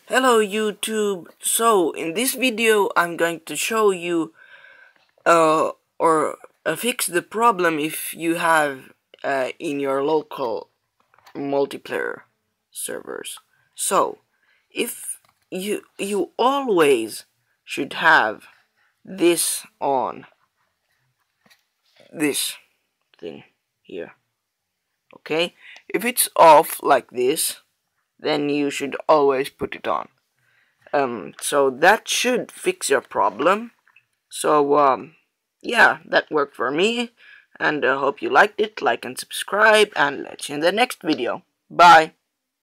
Hello YouTube. So in this video I'm going to show you or fix the problem if you have in your local multiplayer servers. So if you always should have this on, this thing here, okay? If it's off like this, then you should always put it on. So that should fix your problem. So yeah, that worked for me, and I hope you liked it. Like and subscribe, and let's see you in the next video. Bye.